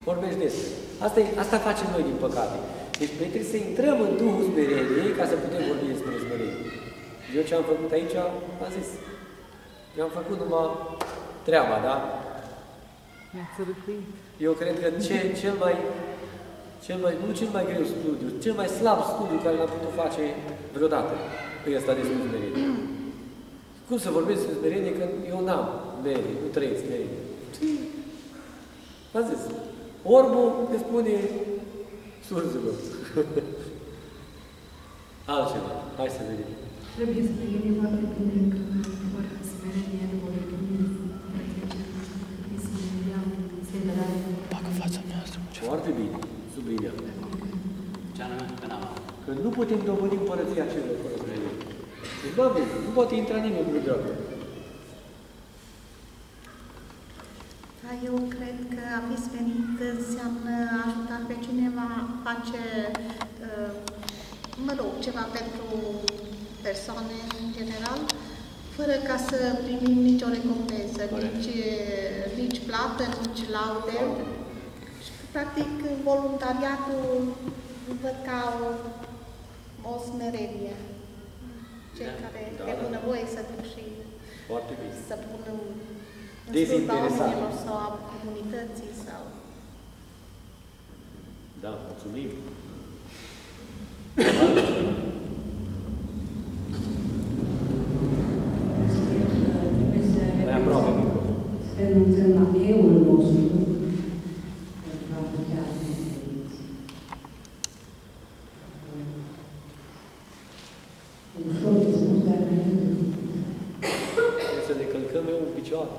Vorbești despre. Asta facem noi, din păcate. Deci noi trebuie să intrăm în Duhul smereniei ca să putem vorbi despre smerenie. Eu ce am făcut aici, am zis. Eu am făcut numai treaba, da? Eu cred că cel mai greu studiu, cel mai slab studiu care l-am putut face vreodată, e ăsta despre smerenie. Cum să vorbesc despre smerenie când eu n-am smerenie, nu trăiesc smerenie? Am zis, orbul ne spune surzilor. Altceva. Hai să vedem. Trebuie să ne gândim foarte bine că fără smerenie nu vor veni Bagă fața noastră. Foarte bine. Sublineam. Că nu putem dobândi împărăția celor fără smerenie. Deci, Doamne, nu poate intra nimeni cu dreapta. Da, eu cred că a fi smerit înseamnă a ajuta pe cineva, face, ceva pentru persoane în general, fără ca să primim nicio recompensă, nici plată, nici laude. Și, practic, voluntariatul văd ca o smerenie. Cei care de bunăvoie să duc și să pună în slujba oamenilor sau a comunității sau... Da, mulțumim. Mai aproape. Renunțăm la eul nostru pentru a putea fi feriți. Ușor de spus, dar trebuie să ne călcăm eu în picioare.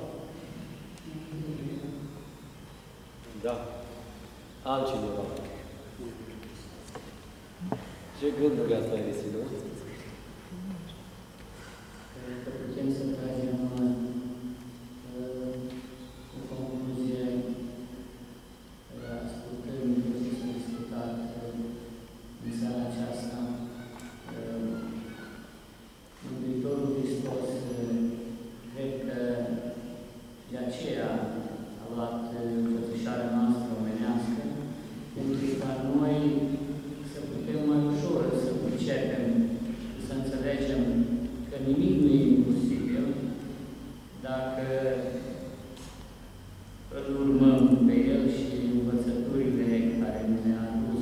Da. Altcineva. Ce gânduri ați mai reținut? Cred că putem să tragem o concluzie ascultând tot ce s-a discutat în seara aceasta. Mântuitorul Hristos, cred că de aceea a luat înfățișarea noastră omenească, pentru ca noi să putem mai ușor să pricepem, să înțelegem că nimic nu e imposibil dacă îl urmăm pe El și învățăturile care ne-a adus.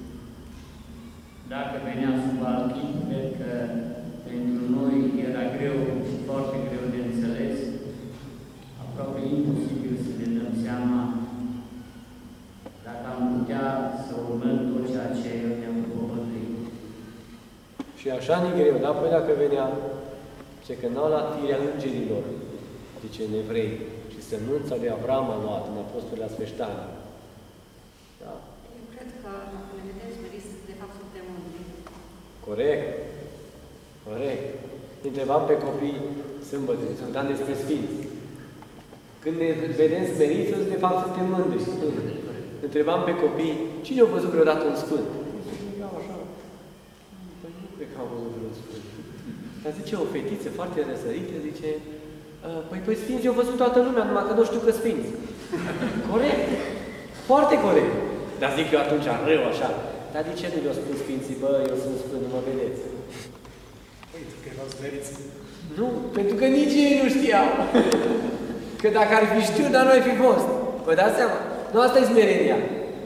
Dacă venea sub alt chip, cred că pentru noi era greu și foarte greu de înțeles, aproape imposibil să ne dăm seama dacă am putea să urmăm tot ceea ce El ne-a propovăduit. Și așa ne greu, da? Păi dacă venea, zice că n-au luat firea îngerilor, zice în Evrei, și sămânța de Avram a luat în Apostolul Sfeștani. Da? Eu cred că dacă ne vedem smeriți, de fapt suntem mândri. Corect. Corect. Întrebam pe copii sâmbătă, sunt ani despre Sfinți. Când ne vedem smeriți, de fapt suntem mândri. Întrebam pe copii, cine a văzut vreodată un Sfânt? Eu așa. Păi nu cred că am văzut vreun Sfânt. Dar zice o fetiță foarte răsărită, zice, păi Sfinți eu văzut toată lumea, numai că nu știu că Sfinți. Corect. Foarte corect. Dar zic eu atunci rău așa. Dar de ce nu le-au spus Sfinții, bă, eu sunt Sfânt, nu mă vedeți? Uite că erau smeriți. Nu, pentru că nici ei nu știau. Că dacă ar fi știut, dar nu ai fi fost. Vă dați seama? Nu, asta e smerenia.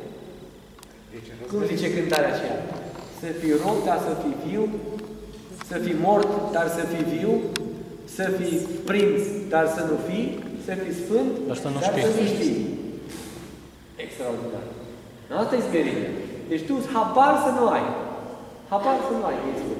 Cum zice cântarea aceea? Să fii rob, dar să fii viu, să fii mort, dar să fii viu, să fii prinț, dar să nu fii, să fii sfânt, dar să nu știi. Extraordinar. Asta e smerenia. Deci tu habar să nu ai. Habar să nu ai.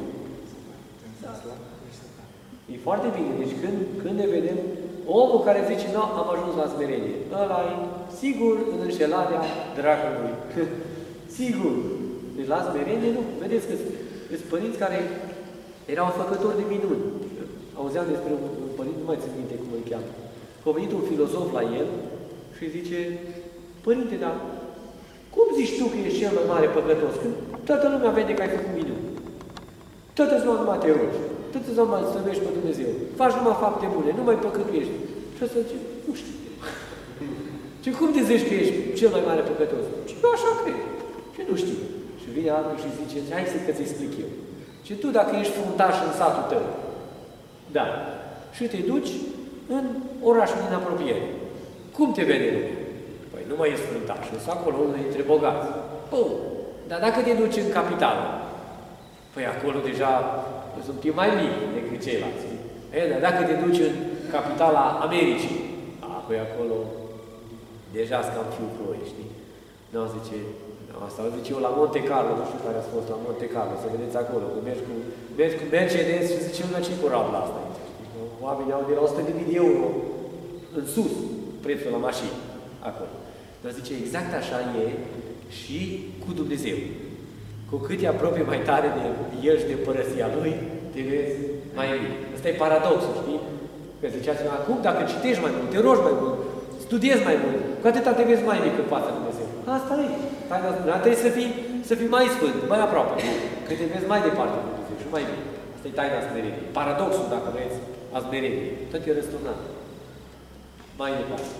E foarte bine. Deci când ne vedem, omul care zice, nu, am ajuns la smerenie, ăla e sigur în înșelarea dracului. Sigur. Deci la smerenie nu. Vedeți că sunt părinți care erau făcători de minuni. Auzeam despre un părinte, nu mai țin minte cum îl cheamă. A venit un filozof la el și zice, părinte, dar cum zici tu că ești cel mai mare păcătos? Când toată lumea vede că ai făcut minuni. Toată ziua numai te rogi. Toată ziua numai îți slăvești pe Dumnezeu. Faci numai fapte bune, nu mai păcătuiești. Și ăsta zice, nu știu. Și cum te zici că ești cel mai mare păcătos? Și eu așa cred. Și nu știu. Și vine altul și zice, hai să-ți explic eu. Și tu, dacă ești fruntaș în satul tău, da, și te duci în orașul din apropiere, cum te vede lumea? Păi nu mai ești fruntaș, sunt acolo unul dintre bogați. Bun, dar dacă te duci în capitală, păi acolo deja sunt un pic mai mic decât ceilalți. Dar dacă te duci în capitala Americii, păi acolo deja sunt cam fiu ploi, știi? Nu, zice, asta zice eu la Monte Carlo, nu știu care ați fost la Monte Carlo, să vedeți acolo, că mergi cu Mercedes și zice, nu, ce cu rabla asta aici, știi? Oamenii au de la 100.000 de euro în sus prețul la mașini, acolo. Dar zice, exact așa e și cu Dumnezeu. Cu cât te apropie mai tare de El și de Împărăția Lui, te vezi mai mic. Ăsta e paradoxul, știi? Că ziceați, acum, dacă citești mai mult, te rogi mai mult, studiezi mai mult, cu atâta te vezi mai mic în fața lui Dumnezeu. Asta e. Trebuie să fii mai sfânt, mai aproape. Că te vezi mai departe de Dumnezeu și mai mic. Asta e taina smereniei. Paradoxul, dacă vreți, a smereniei. Tot e răsturnat. Mai departe.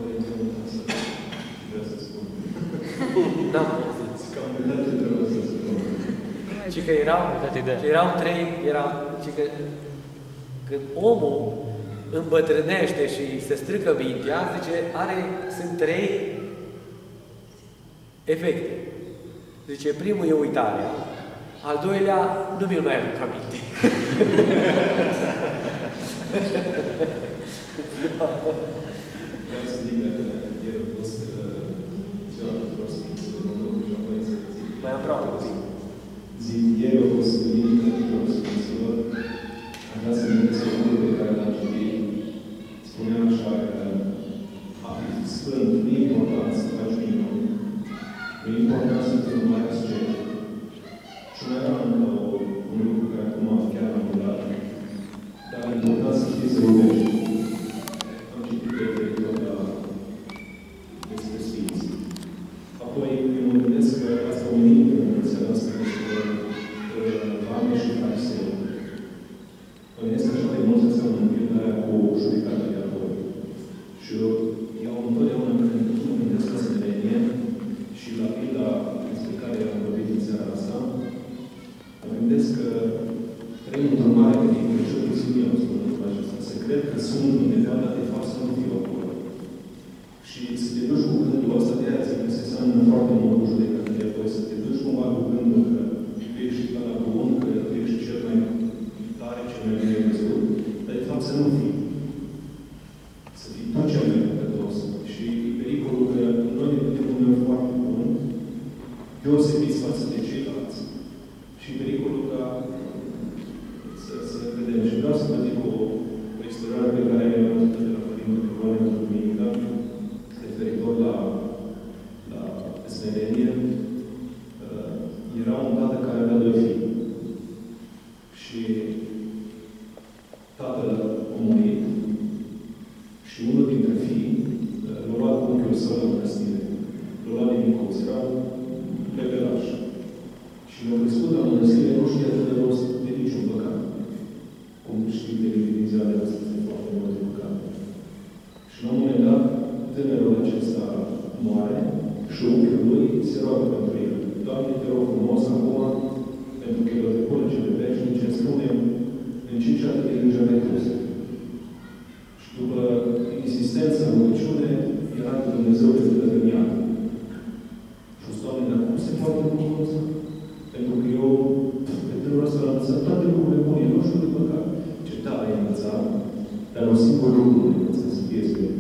N-am zis. Și că erau trei, când omul îmbătrânește și se strică mintea, zice, sunt trei efecte. Zice, primul e uitarea, al doilea nu mi-l mai aduc aminte. Vreau să zic dacă ieri a fost cealaltă prostă japoneză. Mai aproape puțin. Zic, ieri a fost duminica tuturor Sfinților. Am vrea să vedeți o lucru pe care l-am citit. Spunea așa că a fi sfânt nu e important să faci minuni. Nu e important să fii mai ascet. Și mai era un lucru care acum chiar am dat. Dar e important să știi să iubești. Am citit referitor la despre Sfinți. Apoi eu mă gândesc că asta o minune în învățarea noastră despre Vame și Fariseu. Mă gândesc așa de mult să seamănă în pildarea cu judecata de apoi. Și eu întotdeauna când mă gândesc la smerenie și la pilda despre care am vorbit în seara asta, mă gândesc că trăim într-o mare pericol, și eu puțin eu spun lucrul acesta. Să cred că sunt undeva, dar de fapt să nu fiu acolo. Și să te duci cu gândul ăsta, de aia zic că se seamănă foarte mult cu judecata de apoi, să te duci cumva cu gândul că tu ești la bun, că tu ești cel mai tare, cel mai bine văzut, dar de fapt să nu fii. Să fii tot cel mai păcătos. Și pericolul că noi ne vedem uneori foarte bun, deosebiți față de ceilalți. Și pericolul ca să vedem. Și vreau să vă zic o istorioară pe care am avut de la Părintele Ioane într-o duminică, referitor la smerenie. Era un tată care avea doi fii. Și tatăl a murit. Și unul dintre fii l-a luat cu unchiul său la mănăstire. L-a luat din micuț. Era un bebelaș. Și l-a crescut la mănăstire, nu știa atât de rost de niciun păcat. Cum știu de din ziua de astăzi, de foarte multe păcate. Și la un moment dat, tânărul acesta moare și unchiul lui se roagă pentru el. Doamne, te rog frumos acum, pentru că el o depune cele veșnice, spune-mi în ce ce atât de grijă ai pus. Și după insistența în rugăciune, era că Dumnezeu este dădăniat. Și o Doamne, dar cum se poate lucrul ăsta? Pentru că eu, pe tânărul ăsta, l-am învățat toate lucrurile bune, nu știu de păcat. Ce da, ai învățat, dar un singur lucru nu învățat, să fie sfânt.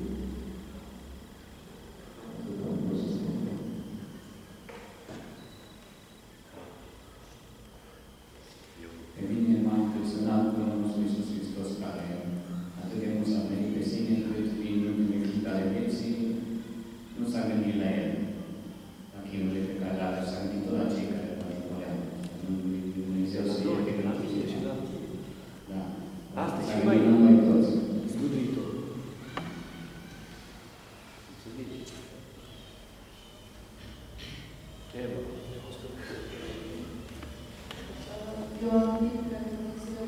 Pe mine m-a impresionat Domnul nostru Iisus Hristos, care atât de mult s-a venit pe sine, cât prin ultimele clipe ale vieții nu s-a gândit la el, la chinurile pe care le-a s-a gândit tot la cei care îl doreau. Dumnezeu să fie pe gândit. Da. Asta s-a și mai gândit la noi toți. Zguduitor. Eu am gândit că Dumnezeu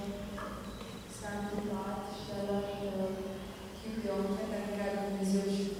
s-a întâmplat și a luat chip de om pe care era Dumnezeu și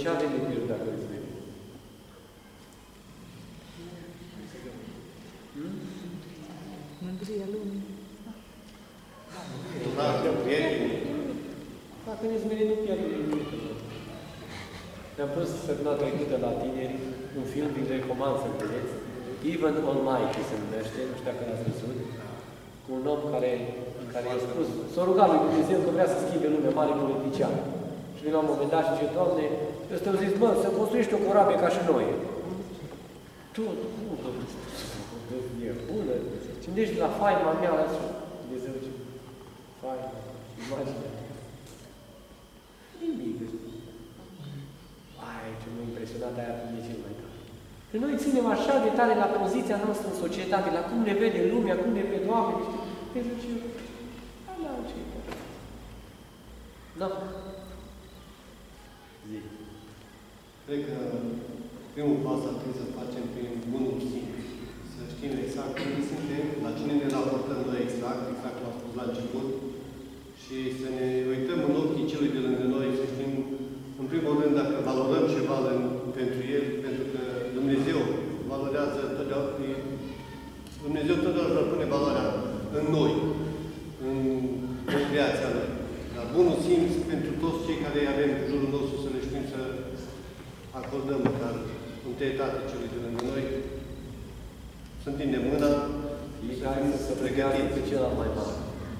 ce avem de pierdut dacă îl smerim? Mândria lumii. Dacă ne smerim, nu pierdem nimic. Ne-am pus săptămâna trecută la tineri un film, vi-l recomand să-l vedeți. Even Almighty se numește, nu știu dacă l-ați văzut, cu un om care i-a spus, s-a rugat lui Dumnezeu că vrea să schimbe lumea, mare politician. Și vine la un moment dat și zice, Doamne, ăsta au zis, mă, să construiești o corabie ca și noi. Tu, e bună. Și gândești la faima mea, la așa. Dumnezeu zice, faima, imagine. Nimic. Ai, ce m-a impresionat aia e cel mai tare. Că noi ținem așa de tare la poziția noastră în societate, la cum ne vede lumea, cum ne vede oamenii, știi? Pentru ce? Da, ce e? Da. Zi. Cred că primul pas ar trebui să facem prin bunul simț. Să știm exact unde suntem, la cine ne raportăm noi exact cum am spus la început, și să ne uităm în ochii celui de lângă noi, să știm, în primul rând, dacă valorăm ceva pentru el, pentru că Dumnezeu valorează totdeauna, Dumnezeu totdeauna pune valoarea în noi, în creația Lui. Dar bunul simț pentru toți cei care avem în jurul nostru, să le știm să acordăm măcar întâietate celui de lângă noi, să întindem mâna și să pregătim pe celălalt mai mare.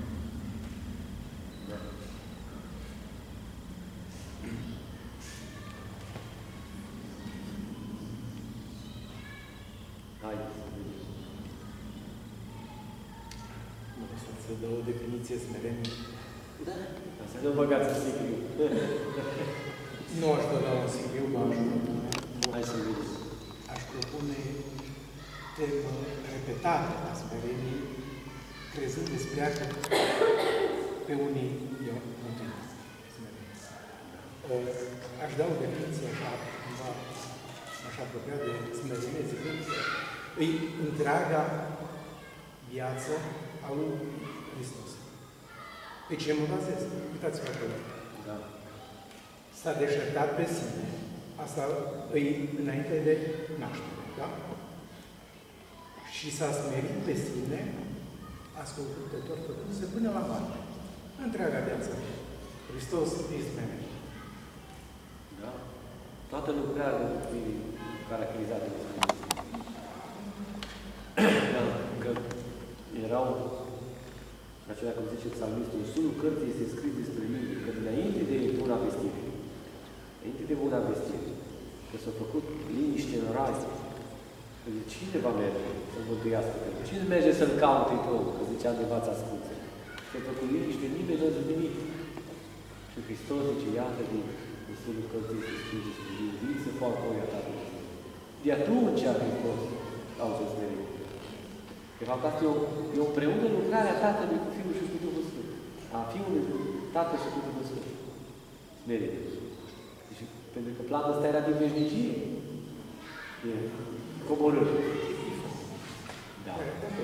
Să dă o definiție smerenie. Da. Să nu băgați în sicriu. Nu aș da un sicriu, mă aș propune. Hai să vedem. Aș propune temă repetată a smereniei, crezând despre ea că pe unii eu nu trebuie smerenie. Aș da o definiție așa, cumva, aș apropia de smerenie, zicând că e întreaga viață a lui Hristos. Deci ce mă bazez? Uitați-vă acolo. Da. S-a deșertat pe sine. Asta îi înainte de naștere. Da? Și s-a smerit pe sine, ascultător făcându-se până la moarte. Întreaga viață. Hristos îi smerit. Da? Toată lucrarea lui caracterizată de smerenie. Da, că erau acelea, cum zice psalmistul, în sunul cărții este scris despre mine, că înainte de buna vestire, că s-a făcut liniște în rai, că cine va merge să-l mântuiască? Cine merge să-l caute pe om? Că zicea de fața ascunse. S-a făcut liniște, nimeni nu a nimic. Și Hristos zice, iată din sunul cărții este scris despre mine, vin să fac voia ta de Dumnezeu. De atunci a Hristos caută smerenie. De fapt, asta e o împreună lucrarea Tatălui cu Fiul și cu Duhul Sfânt. A Fiului cu Tatăl și cu Duhul Sfânt. Smerenie. Deci, pentru că planul ăsta era din veșnicie. E coborât. Da.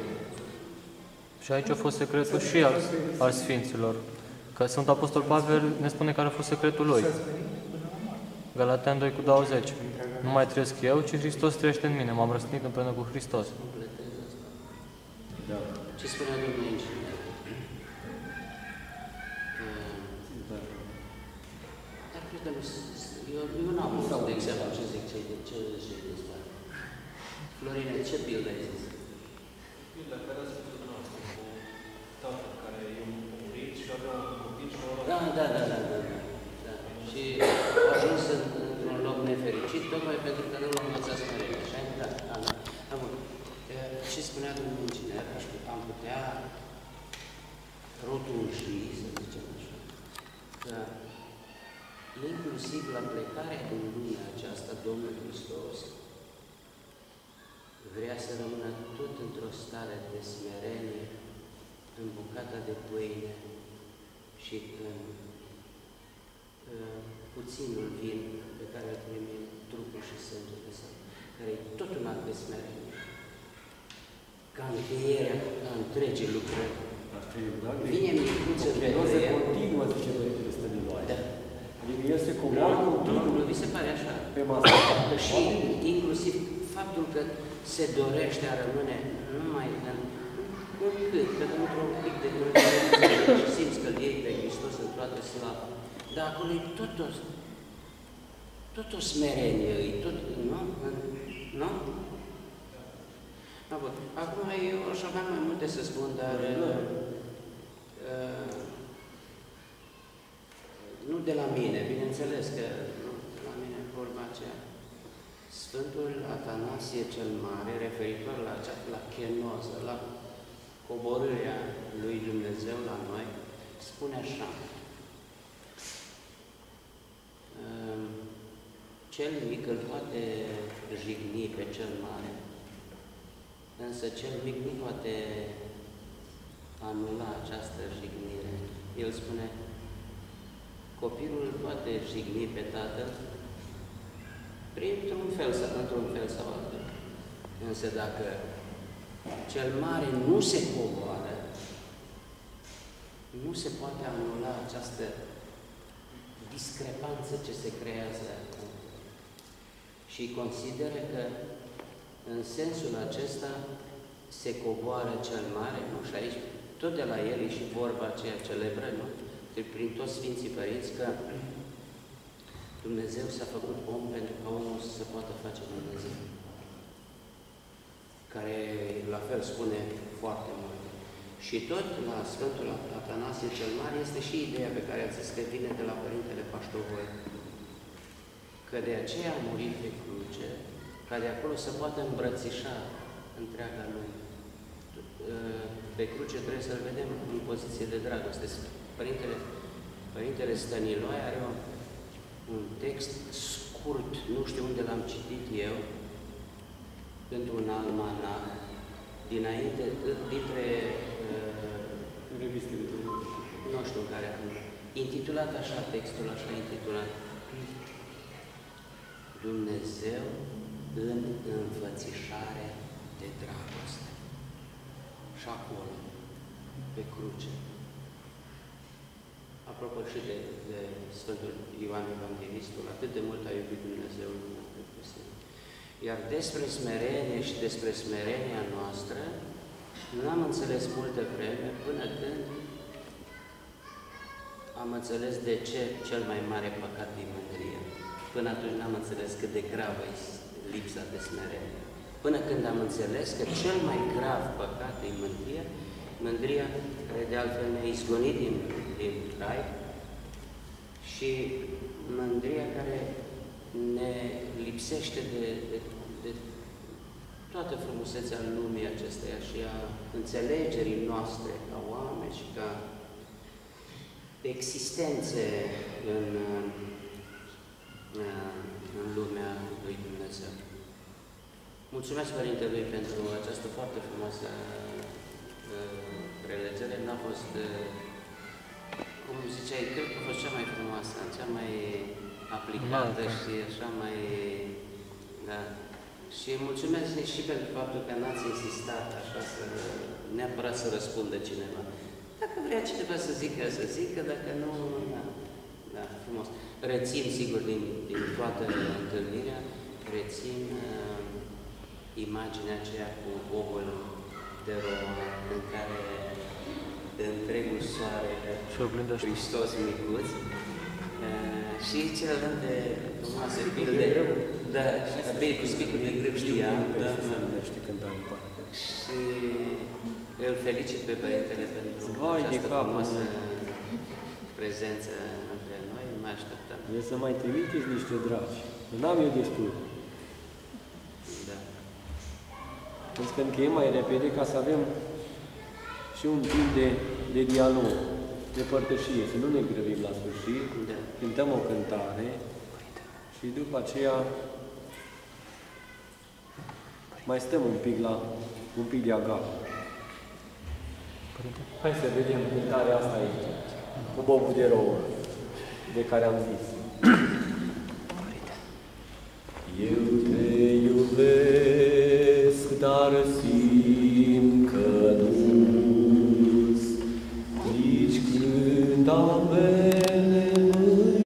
Și aici a fost secretul și al Sfinților. Că Sfântul Apostol Pavel ne spune care a fost secretul lui. Galatean 2:20. Nu mai trăiesc eu, ci Hristos trăiește în mine. M-am răstignit împreună cu Hristos. Da. Ce spunea Domnul aici? Dar cred că eu n-am văzut, de exemplu, ce zic ce despre. Florine, ce pildă ai zis? Pilda care a spus dumneavoastră, cu tatăl care e murit și avea un copil și Da. Și a ajuns într-un loc nefericit, tocmai pentru că nu l-a învățat smerenie. Așa? Da. Bun. Ce spunea domnul inginer, am putea rotunji, să zicem așa, că inclusiv la plecarea din lumea aceasta, Domnul Hristos vrea să rămână tot într-o stare de smerenie, în bucata de pâine și în puținul vin pe care îl primim trupul și sângele său, care e tot un act de smerenie. Ca încheierea, ca întrege lucrări. Vine micuță de el se continuă, zice Părintele Stăniloae. Da. Adică el se coboară continuu. Vi se pare putem asculta. Și inclusiv faptul că se dorește a rămâne numai încât, că într-un pic de și simți că-L iei pe Hristos în toată slava. Dar acolo e tot o smerenie, e tot, nu? Nu? Acum eu aș avea mai multe să spun, dar nu de la mine, bineînțeles că nu de la mine vorba aceea. Sfântul Atanasie cel Mare, referitor la chenoză, la coborârea lui Dumnezeu la noi, spune așa: cel mic îl poate jigni pe cel mare, însă cel mic nu poate anula această jignire. El spune, copilul îl poate jigni pe tatăl într-un fel sau altul. Însă dacă cel mare nu se coboară, nu se poate anula această discrepanță ce se creează. Și consideră că în sensul acesta se coboară cel mare, nu? Și aici, tot de la el e și vorba aceea celebră, nu? Prin toți Sfinții Părinți, că Dumnezeu s-a făcut om pentru ca omul să se poată face Dumnezeu. Care, la fel, spune foarte mult. Și tot la Sfântul Atanasie cel Mare este și ideea pe care ați zis că vine de la Părintele Paștovoi. Că de aceea a murit pe cruce, ca de acolo să poată îmbrățișa întreaga lui. Pe cruce trebuie să-l vedem în poziție de dragoste. Părintele Stăniloae are un text scurt, nu știu unde l-am citit eu, pentru un almanah, dintre revistele de nu știu care, intitulat așa, textul așa intitulat, Dumnezeu în înfățișare de dragoste. Și acolo, pe cruce. Apropo și de Sfântul Ioan Evanghelistul, atât de mult a iubit Dumnezeu. Iar despre smerenie și despre smerenia noastră, nu am înțeles multă vreme până când am înțeles de ce cel mai mare păcat e mândria. Până atunci n-am înțeles cât de gravă e lipsa de smerenie. Până când am înțeles că cel mai grav păcat e mândria care de altfel ne-a izgonit din rai și mândria care ne lipsește de toată frumusețea lumii acesteia și a înțelegerii noastre ca oameni și ca existențe în lumea lui Dumnezeu. Mulțumesc Părintelui pentru această foarte frumoasă prelegere. N-a fost, cum ziceai, cred că a fost cea mai frumoasă, cea mai aplicată și așa mai... Da. Și mulțumesc și pentru faptul că n-ați insistat așa neapărat să răspundă cineva. Dacă vrea cineva să zică, dacă nu, da, frumos. Rețin, sigur, din toată întâlnirea, rețin imaginea aceea cu ovul de Roma, în care întregul soare, Hristos micuț, și celelalte frumoase pilde, da, cu spicul de grâu știam, și îl felicit pe Părintele pentru această frumoasă prezență între noi, nu mai așteptăm. E să mai trimiteți niște dragi. N-am eu destul. Da. Însă că încheiem mai repede ca să avem și un timp de dialog, de părtășie, să nu ne grăbim la sfârșit, cântăm o cântare și după aceea mai stăm un pic de agapă. Hai să vedem cântarea asta aici, cu bobul de rouă, de care am zis. Eu te iubesc, dar simt că nu-s nici când am